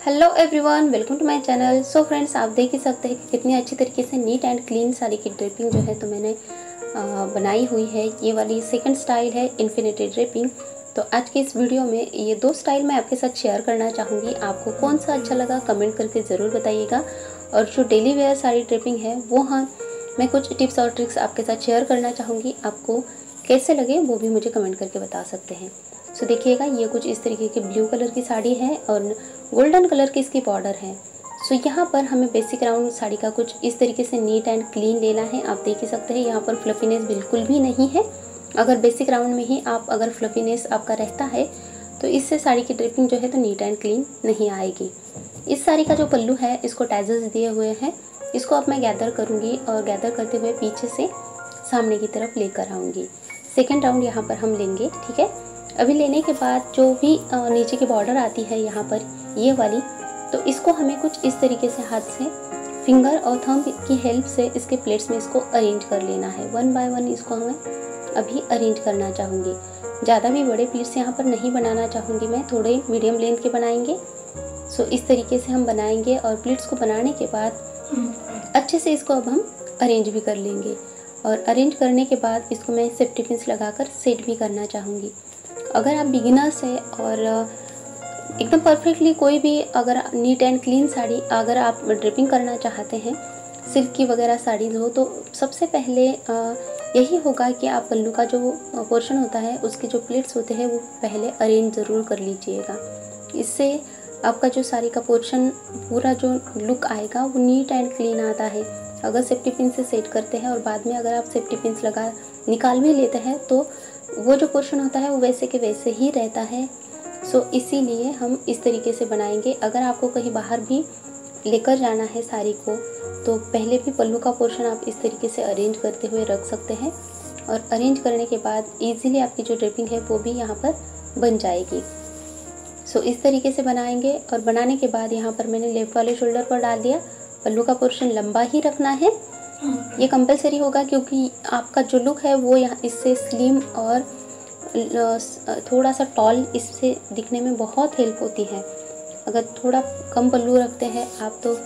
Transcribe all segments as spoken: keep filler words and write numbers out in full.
Hello everyone, welcome to my channel. So friends, आप देख ही सकते हैं कि कितनी अच्छी तरीके से नीट एंड क्लीन साड़ी की ड्रेपिंग जो है तो मैंने आ, बनाई हुई है। ये वाली सेकंड स्टाइल है इन्फिनिटी ड्रेपिंग। तो आज की इस वीडियो में ये दो स्टाइल मैं आपके साथ शेयर करना चाहूँगी। आपको कौन सा अच्छा लगा कमेंट करके ज़रूर बताइएगा। और जो डेली वेयर साड़ी ड्रेपिंग है वो हाँ मैं कुछ टिप्स और ट्रिक्स आपके साथ शेयर करना चाहूँगी। आपको कैसे लगे वो भी मुझे कमेंट करके बता सकते हैं। सो देखिएगा, ये कुछ इस तरीके की ब्लू कलर की साड़ी है और गोल्डन कलर की इसकी बॉर्डर है। सो यहाँ पर हमें बेसिक राउंड साड़ी का कुछ इस तरीके से नीट एंड क्लीन लेना है। आप देख ही सकते हैं यहाँ पर फ्लफीनेस बिल्कुल भी नहीं है। अगर बेसिक राउंड में ही आप अगर फ्लफीनेस आपका रहता है तो इससे साड़ी की ड्रेपिंग जो है तो नीट एंड क्लीन नहीं आएगी। इस साड़ी का जो पल्लू है इसको टैजल्स दिए हुए हैं। इसको अब मैं गैदर करूँगी और गैदर करते हुए पीछे से सामने की तरफ लेकर आऊँगी। सेकेंड राउंड यहाँ पर हम लेंगे, ठीक है। अभी लेने के बाद जो भी नीचे की बॉर्डर आती है यहाँ पर ये वाली, तो इसको हमें कुछ इस तरीके से हाथ से फिंगर और थंब की हेल्प से इसके प्लेट्स में इसको अरेंज कर लेना है। वन बाय वन इसको हमें अभी अरेंज करना चाहूँगी। ज़्यादा भी बड़े प्लेट्स यहाँ पर नहीं बनाना चाहूँगी मैं, थोड़े मीडियम लेंथ के बनाएंगे। सो इस तरीके से हम बनाएंगे और प्लेट्स को बनाने के बाद अच्छे से इसको अब हम अरेंज भी कर लेंगे। और अरेंज करने के बाद इसको मैं सेफ्टी पिन्स लगाकर सेट भी करना चाहूँगी। अगर आप बिगिनर्स है और एकदम परफेक्टली कोई भी अगर नीट एंड क्लीन साड़ी अगर आप ड्रिपिंग करना चाहते हैं, सिल्क की वगैरह साड़ीज हो, तो सबसे पहले यही होगा कि आप पल्लू का जो पोर्शन होता है उसके जो प्लेट्स होते हैं वो पहले अरेंज ज़रूर कर लीजिएगा। इससे आपका जो साड़ी का पोर्शन पूरा जो लुक आएगा वो नीट एंड क्लीन आता है। अगर सेफ्टी पिन से सेट करते हैं और बाद में अगर आप सेफ्टी पिन्स लगा निकाल भी लेते हैं तो वो जो पोर्शन होता है वो वैसे के वैसे ही रहता है। सो इसीलिए हम इस तरीके से बनाएंगे। अगर आपको कहीं बाहर भी लेकर जाना है साड़ी को तो पहले भी पल्लू का पोर्शन आप इस तरीके से अरेंज करते हुए रख सकते हैं और अरेंज करने के बाद इजीली आपकी जो ड्रेपिंग है वो भी यहाँ पर बन जाएगी। सो इस तरीके से बनाएंगे और बनाने के बाद यहाँ पर मैंने लेफ्ट वाले शोल्डर पर डाल दिया। पल्लू का पोर्शन लंबा ही रखना है, ये कंपलसरी होगा क्योंकि आपका जो लुक है वो यहाँ इससे स्लिम और थोड़ा सा टॉल इससे दिखने में बहुत हेल्प होती है। अगर थोड़ा कम पल्लू रखते हैं आप तो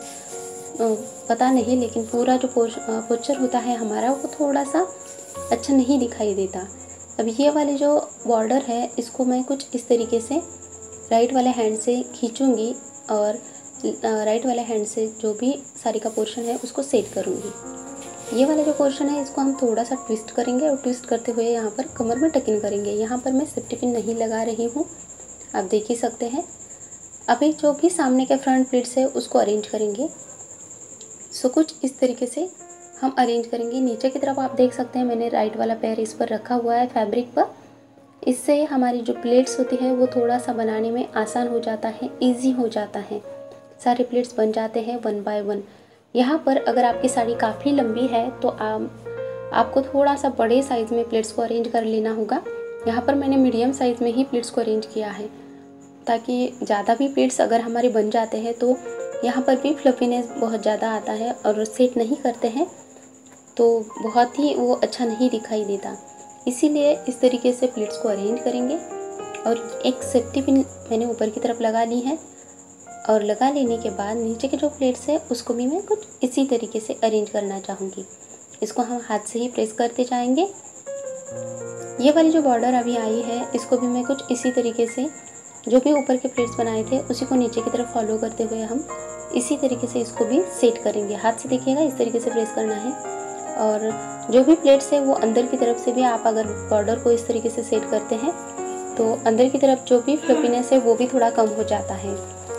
पता नहीं, लेकिन पूरा जो पोस्चर होता है हमारा वो थोड़ा सा अच्छा नहीं दिखाई देता। अब ये वाली जो बॉर्डर है इसको मैं कुछ इस तरीके से राइट वाले हैंड से खींचूंगी और राइट वाले हैंड से जो भी साड़ी का पोर्शन है उसको सेट करूँगी। ये वाला जो पोर्शन है इसको हम थोड़ा सा ट्विस्ट करेंगे और ट्विस्ट करते हुए यहाँ पर कमर में टकिन करेंगे। यहाँ पर मैं सेफ्टी पिन नहीं लगा रही हूँ, आप देख ही सकते हैं। अभी जो भी सामने के फ्रंट प्लेट्स है उसको अरेंज करेंगे। सो कुछ इस तरीके से हम अरेंज करेंगे। नीचे की तरफ आप देख सकते हैं मैंने राइट वाला पैर इस पर रखा हुआ है फैब्रिक पर। इससे हमारी जो प्लेट्स होती है वो थोड़ा सा बनाने में आसान हो जाता है, ईजी हो जाता है। सारे प्लेट्स बन जाते हैं वन बाय वन। यहाँ पर अगर आपकी साड़ी काफ़ी लंबी है तो आप आपको थोड़ा सा बड़े साइज़ में प्लेट्स को अरेंज कर लेना होगा। यहाँ पर मैंने मीडियम साइज़ में ही प्लेट्स को अरेंज किया है ताकि ज़्यादा भी प्लेट्स अगर हमारे बन जाते हैं तो यहाँ पर भी फ्लफीनेस बहुत ज़्यादा आता है और सेट नहीं करते हैं तो बहुत ही वो अच्छा नहीं दिखाई देता। इसीलिए इस तरीके से प्लेट्स को अरेंज करेंगे। और एक सेफ्टी पिन मैंने ऊपर की तरफ लगा ली है और लगा लेने के बाद नीचे के जो प्लेट्स है उसको भी मैं कुछ इसी तरीके से अरेंज करना चाहूँगी। इसको हम हाथ से ही प्रेस करते जाएंगे। ये वाली जो बॉर्डर अभी आई है इसको भी मैं कुछ इसी तरीके से जो भी ऊपर के प्लेट्स बनाए थे उसी को नीचे की तरफ फॉलो करते हुए हम इसी तरीके से इसको भी सेट करेंगे। हाथ से देखिएगा इस तरीके से प्रेस करना है। और जो भी प्लेट्स है वो अंदर की तरफ से भी आप अगर बॉर्डर को इस तरीके से सेट करते हैं तो अंदर की तरफ जो भी फ्लफीनेस है वो भी थोड़ा कम हो जाता है।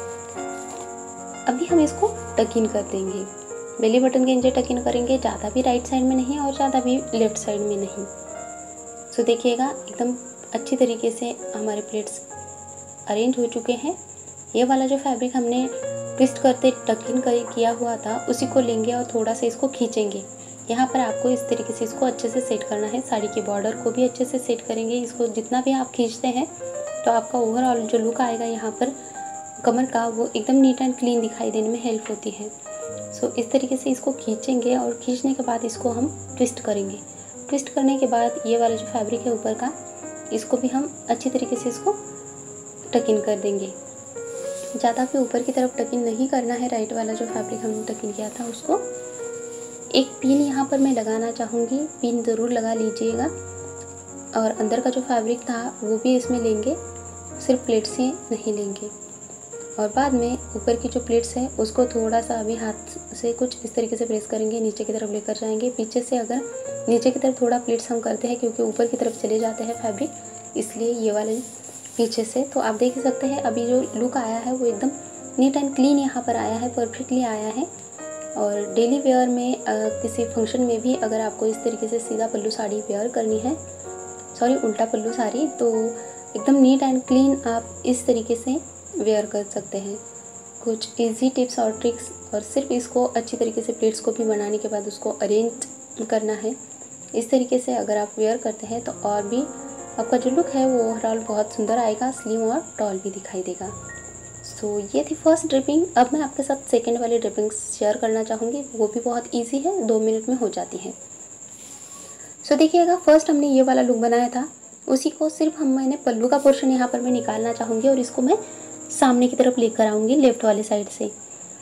अभी हम इसको टक इन कर देंगे। बेली बटन के नीचे टक इन करेंगे, ज़्यादा भी राइट साइड में नहीं और ज़्यादा भी लेफ्ट साइड में नहीं। सो देखिएगा एकदम अच्छी तरीके से हमारे प्लेट्स अरेंज हो चुके हैं। ये वाला जो फैब्रिक हमने ट्विस्ट करते टक इन कर किया हुआ था उसी को लेंगे और थोड़ा सा इसको खींचेंगे। यहाँ पर आपको इस तरीके से इसको अच्छे से सेट करना है। साड़ी की बॉर्डर को भी अच्छे से सेट करेंगे। इसको जितना भी आप खींचते हैं तो आपका ओवरऑल जो लुक आएगा यहाँ पर कमर का वो एकदम नीट एंड क्लीन दिखाई देने में हेल्प होती है। सो so, इस तरीके से इसको खींचेंगे और खींचने के बाद इसको हम ट्विस्ट करेंगे। ट्विस्ट करने के बाद ये वाला जो फैब्रिक है ऊपर का इसको भी हम अच्छी तरीके से इसको टक इन कर देंगे। ज़्यादा भी ऊपर की तरफ टकिन नहीं करना है। राइट वाला जो फैब्रिक हमने टकिन किया था उसको एक पिन यहाँ पर मैं लगाना चाहूँगी, पिन ज़रूर लगा लीजिएगा। और अंदर का जो फैब्रिक था वो भी इसमें लेंगे, सिर्फ प्लेट से नहीं लेंगे। और बाद में ऊपर की जो प्लेट्स है उसको थोड़ा सा अभी हाथ से कुछ इस तरीके से प्रेस करेंगे, नीचे की तरफ लेकर जाएंगे। पीछे से अगर नीचे की तरफ थोड़ा प्लेट्स हम करते हैं क्योंकि ऊपर की तरफ चले जाते हैं फैब्रिक, इसलिए ये वाले पीछे से। तो आप देख ही सकते हैं अभी जो लुक आया है वो एकदम नीट एंड क्लीन यहाँ पर आया है, परफेक्टली आया है। और डेली वेयर में आ, किसी फंक्शन में भी अगर आपको इस तरीके से सीधा पल्लू साड़ी वेयर करनी है, सॉरी उल्टा पल्लू साड़ी, तो एकदम नीट एंड क्लीन आप इस तरीके से वेयर कर सकते हैं। कुछ इजी टिप्स और ट्रिक्स, और सिर्फ इसको अच्छी तरीके से प्लेट्स को भी बनाने के बाद उसको अरेंज करना है। इस तरीके से अगर आप वेयर करते हैं तो और भी आपका जो लुक है वो ओवरऑल बहुत सुंदर आएगा, स्लिम और टॉल भी दिखाई देगा। सो so, ये थी फर्स्ट ड्रिपिंग। अब मैं आपके साथ सेकेंड वाली ड्रिपिंग शेयर करना चाहूँगी, वो भी बहुत ईजी है, दो मिनट में हो जाती है। सो so, देखिएगा फर्स्ट हमने ये वाला लुक बनाया था, उसी को सिर्फ हम मैंने पल्लू का पोर्शन यहाँ पर मैं निकालना चाहूँगी और इसको मैं सामने की तरफ लेकर आऊँगी लेफ़्ट वाले साइड से।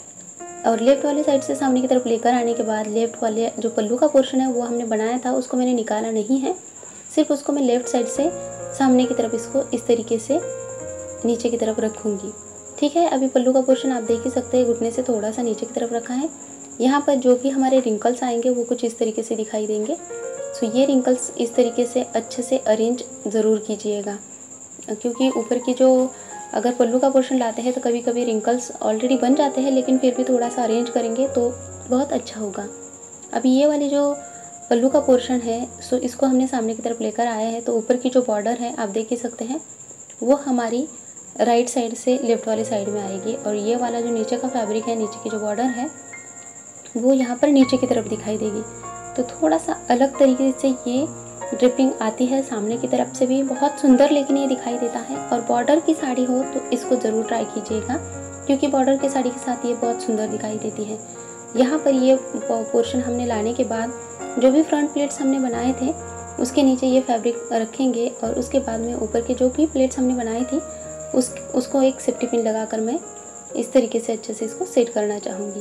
और लेफ़्ट वाले साइड से सामने की तरफ लेकर आने के बाद लेफ़्ट वाले जो पल्लू का पोर्शन है वो हमने बनाया था उसको मैंने निकाला नहीं है, सिर्फ उसको मैं लेफ़्ट साइड से सामने की तरफ इसको इस तरीके से नीचे की तरफ रखूँगी। ठीक है, अभी पल्लू का पोर्शन आप देख ही सकते हैं, घुटने से थोड़ा सा नीचे की तरफ रखा है। यहाँ पर जो भी हमारे रिंकल्स आएंगे वो कुछ इस तरीके से दिखाई देंगे। सो ये रिंकल्स इस तरीके से अच्छे से अरेंज ज़रूर कीजिएगा, क्योंकि ऊपर की जो अगर पल्लू का पोर्शन लाते हैं तो कभी कभी रिंकल्स ऑलरेडी बन जाते हैं, लेकिन फिर भी थोड़ा सा अरेंज करेंगे तो बहुत अच्छा होगा। अभी ये वाली जो पल्लू का पोर्शन है सो इसको हमने सामने की तरफ लेकर आया है, तो ऊपर की जो बॉर्डर है आप देख ही सकते हैं वो हमारी राइट साइड से लेफ़्ट वाली साइड में आएगी। और ये वाला जो नीचे का फैब्रिक है, नीचे की जो बॉर्डर है वो यहाँ पर नीचे की तरफ दिखाई देगी। तो थोड़ा सा अलग तरीके से ये ड्रिपिंग आती है, सामने की तरफ से भी बहुत सुंदर लेकिन ये दिखाई देता है। और बॉर्डर की साड़ी हो तो इसको ज़रूर ट्राई कीजिएगा, क्योंकि बॉर्डर की साड़ी के साथ ये बहुत सुंदर दिखाई देती है। यहाँ पर ये पोर्शन हमने लाने के बाद जो भी फ्रंट प्लेट्स हमने बनाए थे उसके नीचे ये फैब्रिक रखेंगे, और उसके बाद में ऊपर के जो भी प्लेट्स हमने बनाई थी उस उसको एक सेफ्टी पिन लगाकर मैं इस तरीके से अच्छे से इसको सेट करना चाहूँगी।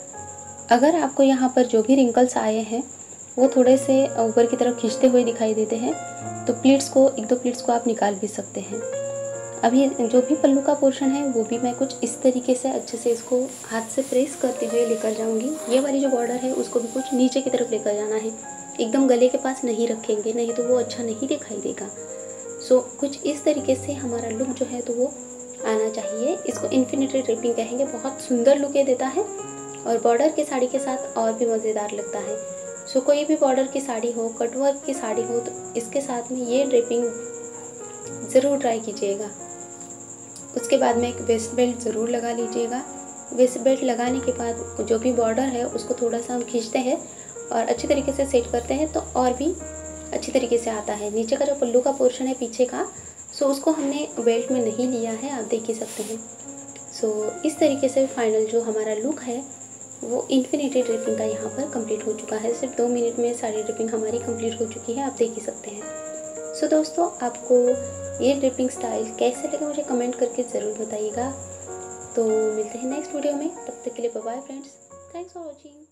अगर आपको यहाँ पर जो भी रिंकल्स आए हैं वो थोड़े से ऊपर की तरफ खींचते हुए दिखाई देते हैं तो प्लीट्स को एक दो प्लीट्स को आप निकाल भी सकते हैं। अभी जो भी पल्लू का पोर्शन है वो भी मैं कुछ इस तरीके से अच्छे से इसको हाथ से प्रेस करते हुए लेकर जाऊंगी। ये वाली जो बॉर्डर है उसको भी कुछ नीचे की तरफ लेकर जाना है, एकदम गले के पास नहीं रखेंगे, नहीं तो वो अच्छा नहीं दिखाई देगा। सो कुछ इस तरीके से हमारा लुक जो है तो वो आना चाहिए। इसको इन्फिनिटी ड्रिपिंग कहेंगे, बहुत सुंदर लुक ये देता है और बॉर्डर की साड़ी के साथ और भी मज़ेदार लगता है। सो कोई भी बॉर्डर की साड़ी हो, कटवर्क की साड़ी हो, तो इसके साथ में ये ड्रिपिंग ज़रूर ट्राई कीजिएगा। उसके बाद में एक वेस्ट बेल्ट ज़रूर लगा लीजिएगा। वेस्ट बेल्ट लगाने के बाद जो भी बॉर्डर है उसको थोड़ा सा हम खींचते हैं और अच्छी तरीके से सेट करते हैं तो और भी अच्छी तरीके से आता है। नीचे का जो पल्लू का पोर्शन है पीछे का, सो उसको हमने बेल्ट में नहीं लिया है, आप देख ही सकते हैं। सो इस तरीके से फाइनल जो हमारा लुक है वो इन्फिनिटी ड्रिपिंग का यहाँ पर कंप्लीट हो चुका है। सिर्फ दो मिनट में साड़ी ड्रिपिंग हमारी कंप्लीट हो चुकी है, आप देख ही सकते हैं। सो दोस्तों, आपको ये ड्रिपिंग स्टाइल कैसे लगे मुझे कमेंट करके ज़रूर बताइएगा। तो मिलते हैं नेक्स्ट वीडियो में, तब तक के लिए bye bye friends, thanks for watching.